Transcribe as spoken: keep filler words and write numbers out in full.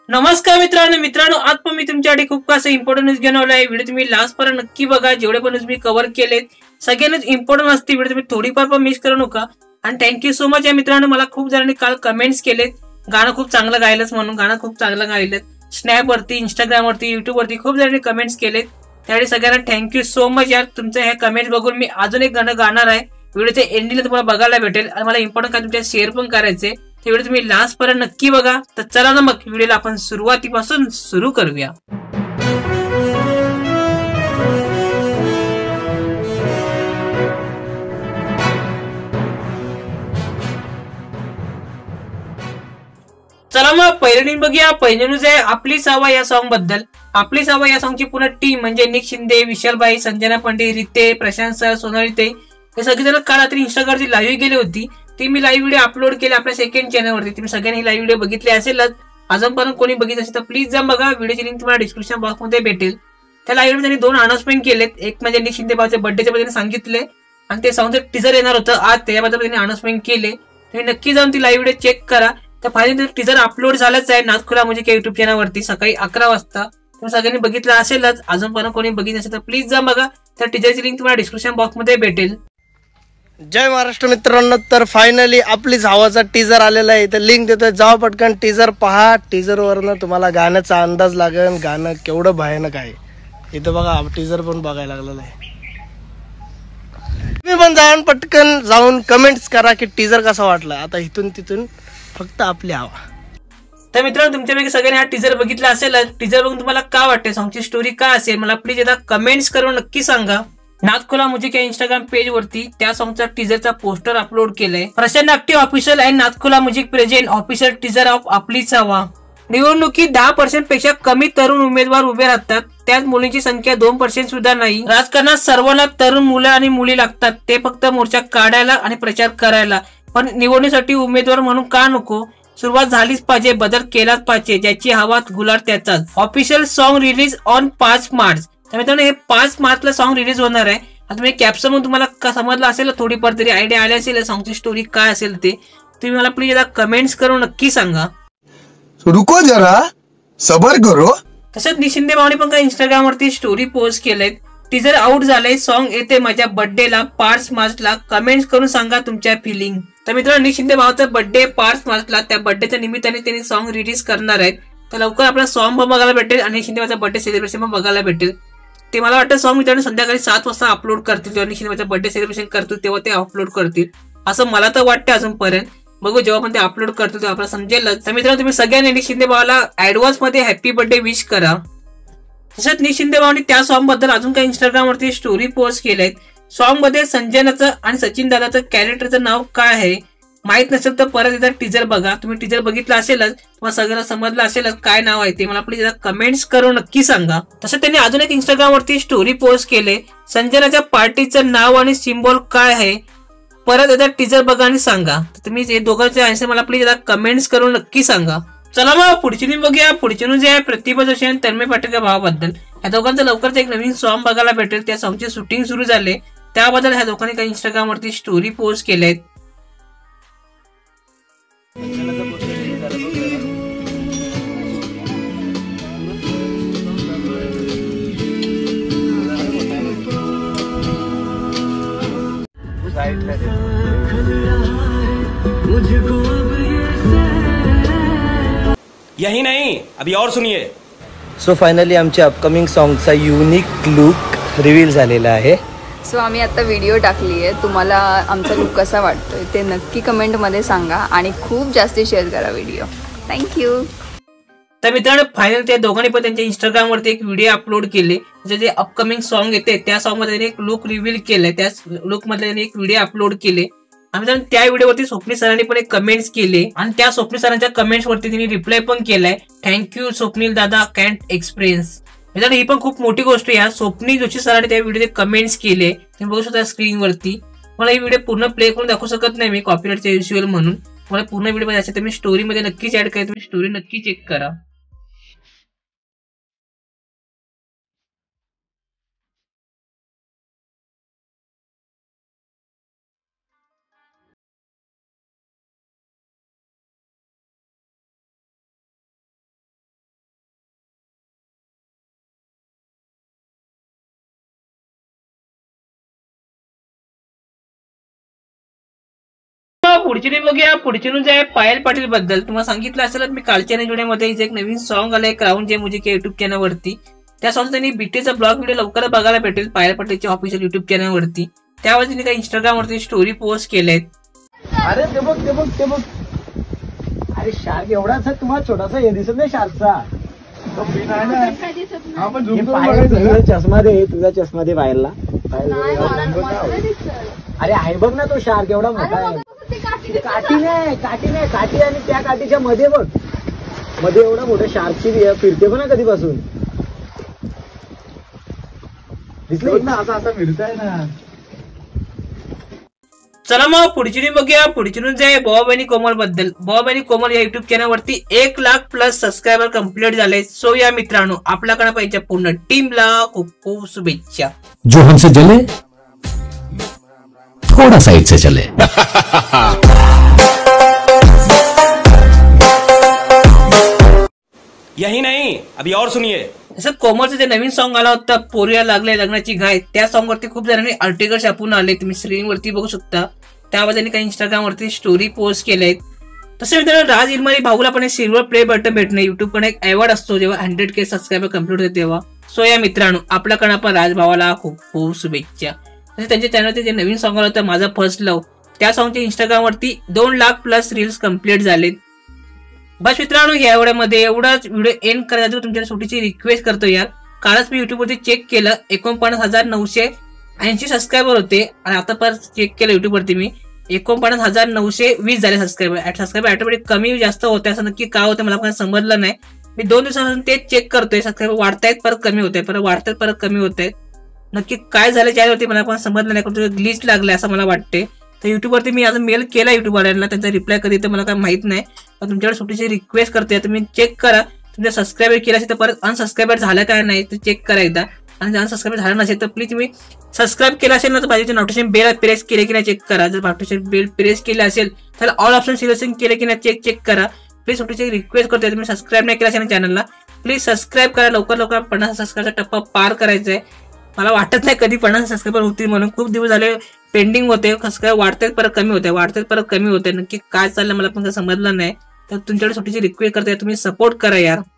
नमस्कार मित्रांनो मित्रांनो आज पण मी तुमच्यासाठी खूप कसं इम्पॉर्टंट न्यूज घेऊन आलो आहे. व्हिडिओ तुम्ही लास्ट पर्यंत नक्की बघा. जेवढे पण न्यूज मी कव्हर केलेत सगळ्यांनाच इम्पॉर्टंट असते. व्हिडिओ तुम्ही थोडीफार पण मिस करू नका. आणि थँक्यू सो मच या मित्रांनो. मला खूप जणांनी काल कमेंट्स केलेत गाणं खूप चांगलं गायलंच म्हणून. गाणं खूप चांगलं गायलं. स्नॅप वरती, इंस्टाग्राम वरती, युट्यूब वरती खूप जणांनी कमेंट्स केलेत. त्यासाठी सगळ्यांना थँक्यू सो मच यार. तुमच्या ह्या कमेंट्स बघून मी अजून एक गाणं गाणार आहे. व्हिडिओच्या एंडिंगला तुम्हाला बघायला भेटेल. आणि मला इम्पॉर्टंट काय तुमच्या शेअर पण करायचे. ते व्हिडिओ तुम्ही लास्ट पर्यंत नक्की बघा. तर चला ना मग व्हिडिओला आपण सुरुवातीपासून सुरू करूया. चला मग पहिली न्यूज बघूया. पहिली न्यूज आहे आपली सावा या सॉन्ग बद्दल. आपली सावा या सॉन्गची पूर्ण टीम म्हणजे निक शिंदे, विशालबाई, संजना पांडे, रिते, प्रशांत सर, सोनाली ते हे सगळेजण काल रात्री इंस्टाग्रामची लाईव्ह गेले होती. ती मी लाईव्ह व्हिडिओ अपलोड केले आपल्या सेकंड चॅनलवरती. तुम्ही सगळ्यांनी लाईव्ह व्हिडिओ बघितले असेलच. अजूनपर्यंत कोणी बघितलं असेल तर प्लीज जा बघा. व्हिडिओची लिंक तुम्हाला डिस्क्रिप्शन बॉक्समध्ये भेटेल. त्या लाईव्ह त्यांनी दोन अनाउन्समेंट केलेत. एक म्हणजे निक शिंदे भाऊच्या बर्थडेच्या बद्दल सांगितले आणि ते सॉन्गचं टीजर येणार होतं आज, त्याबद्दल त्यांनी अनाउन्समेंट केले. तुम्ही नक्की जाऊन ती लाईव्ह व्हिडिओ चेक करा. तर फायनली टीजर अपलोड झालंच आहे नाथखुला म्हणजे युट्यूब चॅनलवरती सकाळी अकरा वाजता. तुम्ही सगळ्यांनी बघितलं असेलच. अजूनपर्यंत कोणी बघितलं असेल तर प्लीज जा बघा. त्या टीजरची लिंक तुम्हाला डिस्क्रिप्शन बॉक्समध्ये भेटेल. जय महाराष्ट्र मित्रांनो. तर फायनली आपलीच हवाचा टीजर आलेला आहे. इथे लिंक देतोय, जावा पटकन टीजर पहा. टीजर वरनं तुम्हाला गाण्याचा अंदाज लागेल गाणं केवढं भयानक आहे. इथं बघा टीजर पण बघायला लागलेलं आहे. तुम्ही पण जाऊन पटकन जाऊन कमेंट्स करा की टीजर कसा वाटला. आता इथून तिथून फक्त आपली हवा. तर मित्रांनो तुमच्यापैकी सगळ्यांनी हा टीजर बघितला असेल. टीजर बघून तुम्हाला काय वाटते, सॉन्गची स्टोरी काय असेल मला प्लीज आता कमेंट्स करून नक्की सांगा. नाथखोला म्युझिक या इंस्टाग्राम पेज वरती त्या सॉन्गचा टीजरचा पोस्टर अपलोड केलाय. Prashant Natya official and Nathkhola music present official teaser of आपलीच हवा. निवडणुकीत दहा पर्सेंट पेक्षा कमी तरुण उमेदवार उभे राहतात. त्यात मुलींची संख्या दोन पर्सेंट सुद्धा नाही. राजकारणात सर्वांना तरुण मुलं आणि मुली लागतात. ते फक्त मोर्चा काढायला आणि प्रचार करायला. पण निवडणुकीसाठी उमेदवार म्हणून का नको. सुरुवात झालीच पाहिजे, बदल केलाच पाहिजे. ज्याची हवा गुलाल त्याचाच. ऑफिशियल सॉन्ग रिलीज ऑन पाच मार्च. तर मित्रांनो हे पाच मार्चला सॉन्ग रिलीज होणार आहे. आता मी कॅप्शन म्हणून तुम्हाला समजलं असेल, थोडीफार तरी आयडिया आली असेल सॉन्गची स्टोरी काय असेल ते. तुम्ही मला प्लीज आता कमेंट्स करून नक्की सांगा. रुको जरा सबर करो. तसंच निक शिंदे भाऊने पण काय इंस्टाग्राम वरती स्टोरी पोस्ट केलेत. टीजर आउट झालंय. सॉन्ग येते माझ्या बर्थडेला पाच मार्चला. कमेंट्स करून सांगा तुमच्या फिलिंग. तर मित्रांनो निक शिंदे भाऊचा बर्थडे पाच मार्चला. त्या बर्थडेच्या निमित्ताने त्यांनी सॉन्ग रिलीज करणार आहेत. तर लवकर आपला सॉन्ग पण बघायला भेटेल आणि शिंदे भाऊचा बर्थडे सेलिब्रेशन पण बघायला भेटेल. ते मला वाटतं सॉन्ग मित्रांनो संध्याकाळी सात वाजता अपलोड करतील. जेव्हा निक शिंदे भाऊचा बर्थडे सेलिब्रेशन करतील तेव्हा ते अपलोड करतील असं मला तर वाटतं अजूनपर्यंत. बघू जेव्हा पण ते अपलोड करतील तेव्हा आपल्याला समजेलच. तर मित्रांनो तुम्ही सगळ्यांनी निक शिंदे भावाला ऍडव्हान्स मध्ये हॅपी बर्थडे विश करा. तसंच निक शिंदे भावाने त्या सॉन्ग बद्दल अजून काही इंस्टाग्राम वरती स्टोरी पोस्ट केलेत. सॉन्ग मध्ये संजनाचं आणि सचिन दादाचं कॅरेक्टरचं नाव काय आहे माहित नसेल तर परत एकदा टीजर बघा. तुम्ही टीजर बघितलं असेलच, तुम्हाला सगळ्यांना समजलं असेलच काय नाव आहे ते. मला प्लीज कमेंट्स करून नक्की सांगा. तसं त्यांनी अजून एक इंस्टाग्राम वरती स्टोरी पोस्ट केले. संजनाच्या पार्टीचं नाव आणि सिम्बॉल काय आहे परत एकदा टीजर बघा आणि सांगा. तुम्ही हे दोघांचे आन्सर मला प्लीज एकदा कमेंट्स करून नक्की सांगा. चला मग पुढची न्यूज बघूया. पुढची न्यूज आहे प्रतिभा जोशी आणि तन्मय पाटील या भावाबद्दल. या दोघांचं लवकरच एक नवीन सॉन्ग बघायला भेटेल. त्या सॉन्गची शूटिंग सुरू झाले. त्याबद्दल ह्या दोघांनी काही इंस्टाग्राम वरती स्टोरी पोस्ट केलेत. यही नहीं अभी और सुनिए. सो फायनली आमच्या अपकमिंग सॉन्गचा युनिक लुक रिव्हील झालेला आहे. सो आम्ही आता व्हिडिओ टाकली आहे. तुम्हाला आमचा लुक कसा वाटतोय ते नक्की कमेंटमध्ये सांगा आणि खूप जास्त शेअर करा व्हिडिओ. थँक्यू. तर मित्रांनो फायनल त्या दोघांनी पण त्यांच्या इंस्टाग्राम वरती एक व्हिडिओ अपलोड केले. जे अपकमिंग सॉन्ग येते त्या सॉन्ग मध्ये त्यांनी एक लुक रिव्हील केलंय. त्या लुक मध्ये त्यांनी एक व्हिडिओ अपलोड केले. आणि त्या व्हिडिओवरती स्वप्नील सरांनी पण एक कमेंट्स केले आणि त्या स्वप्नील सरांच्या कमेंट्स वरती त्यांनी रिप्लाय पण केलाय. थँक्यू स्वप्नील दादा कॅन्ट एक्सपिरियन्स. मित्रांनो ही पण खूप मोठी गोष्ट आहे. स्वप्नील जोशी सरांनी त्या व्हिडिओ कमेंट्स केले. तुम्ही बघू शकता स्क्रीनवरती. मला ही व्हिडिओ पूर्ण प्ले करून दाखवू शकत नाही मी कॉपीराइटचा इश्यू म्हणून. मला पूर्ण व्हिडिओ मध्ये असेल तर मी स्टोरी मध्ये नक्कीच ऍड करा. तुम्ही स्टोरी नक्की चेक करा. पुढची न्यूज बघूया. पुढची न्यूज आहे पायल पाटील बद्दल. तुम्हाला सांगितलं असेल मी कालच्या न्यूजमध्ये एक नवीन सॉन्ग आलंय क्राऊन जे मुझे युट्यूब चॅनल वरती. त्या सॉन्ग त्यांनी बीटीचा ब्लॉग व्हिडिओ लवकर बघायला भेटेल पायल पाटीलच्या ऑफिशियल युट्यूब चॅनल वरती. त्यावर त्यांनी काही इंस्टाग्राम वरती स्टोरी पोस्ट केलेत. अरे ते बघ ते बघ ते बघ अरे शार्क एवढाच आहे तुम्हाला छोटासा हे दिसत नाही शार्कचा. चष्मा दे तुझा चष्मा दे पायलला. अरे आहे बघ ना तो शार्क एवढा मोठा आहे. काठी नाही काठी नाही काठी आणि त्या काठीच्या मध्ये बघ मध्ये एवढा मोठा शार्कची फिरते पण ना कधीपासून दिसलं ना असा असा फिरताय ना. चला मग पुढची न्यूज बघूया. पुढची न्यूज आहे बॉब आणि कोमल बद्दल. बॉब आणि कोमल या युट्यूब चॅनल वरती एक लाख प्लस सबस्क्रायबर कम्प्लीट झाले. सो या मित्रांनो आपल्याकडे पाहिजे पूर्ण टीमला खूप खूप शुभेच्छा. जो हमसे जले थोड़ा साइड से चले. यही नहीं, अभी और सुनिए. जसं कोमलचं जे नवीन सॉन्ग आला होता पोरिया लागले लग्नाची घाय, त्या सॉन्ग वरती खूप जणांनी आर्टिकल छापून आले. तुम्ही स्क्रीन वरती बघू शकता. त्यावर त्यांनी काही इंस्टाग्राम वरती स्टोरी पोस्ट केलेत. तसे मित्रांनो राज इरमाली भाऊला पण एक सिल्वर प्ले बटन भेटणे. युट्यूब कडे एक अवॉर्ड असतो जेव्हा हंड्रेड के सबस्क्रायबर कम्प्लीट होते तेव्हा. सो या मित्रांनो आपल्याकडे पण राज भावाला खूप खूप शुभेच्छा. तसे त्यांच्या चॅनलचे जे नवीन सॉन्ग आलं होतं माझा फर्स्ट लव, त्या सॉन्गचे इंस्टाग्राम वरती दोन लाख प्लस रील्स कम्प्लीट झालेत. बस मित्रांनो या एवढ्यामध्ये एवढाच व्हिडिओ एंड करायचा तुमच्या छोटीशी रिक्वेस्ट करतो यार. कालच मी युट्यूब वरती चेक केलं एकोणपन्नास हजार नऊशे ऐंशी सबस्क्रायबर होते आणि आता परत चेक केलं युट्यूब वरती मी एकोणपन्नास हजार नऊशे वीस झाले सबस्क्रायबर. सबस्क्रायबर ऑटोमॅटिक कमी जास्त होते असं नक्की का होतं मला पण समजलं नाही. मी दोन दिवसापासून तेच चेक करतोय. सबस्क्रायबर वाढतायत परत कमी होत आहे परत वाढतायत परत कमी होत आहेत. नक्की काय झालं त्यावरती मला पण समजलं नाही. कुठे ग्लिच लागलं असं मला वाटते. तर युट्यूबवरती मी अजून मेल केला युट्यूबवाल्यांना त्यांचा रिप्लाय कधी तर मला काय माहित नाही. पण तुमच्याकडे छोटीशी रिक्वेस्ट करते तुम्ही चेक करा तुमच्या सबस्क्रायबर केला असेल तर परत अनसबस्क्राईबर झालं काय नाही तर चेक करा एकदा. आणि अनसबस्क्राईब झालं नसेल तर प्लीज तुम्ही सबस्क्राईब केलं असेल ना तर बाजूचे नोटिफिकेशन बेल प्रेस केले की नाही चेक करा. जर नोटिफिकेशन बेल प्रेस केले असेल तर ऑल ऑप्शन सिलेक्शन केले की नाही चेक चेक करा. प्लीज छोटीशी रिक्वेस्ट करते तुम्ही सबस्क्राईब नाही केलं असेल ना चॅनलला प्लीज सबस्क्राईब करा. लवकर लवकर पन्नास सबस्क्राईबचा टप्पा पार करायचा आहे. मला वाटत नाही कधी पन्नास सबस्क्रायबर होतील म्हणून. खूप दिवस झाले पेंडिंग होते. सबस्क्राईब वाढतात परत कमी होते वाढतात परत कमी होते. नक्की काय चाललं मला पण समजलं नाही. तर तुमच्याकडे छोटीशी रिक्वेस्ट करते तुम्ही सपोर्ट करा यार.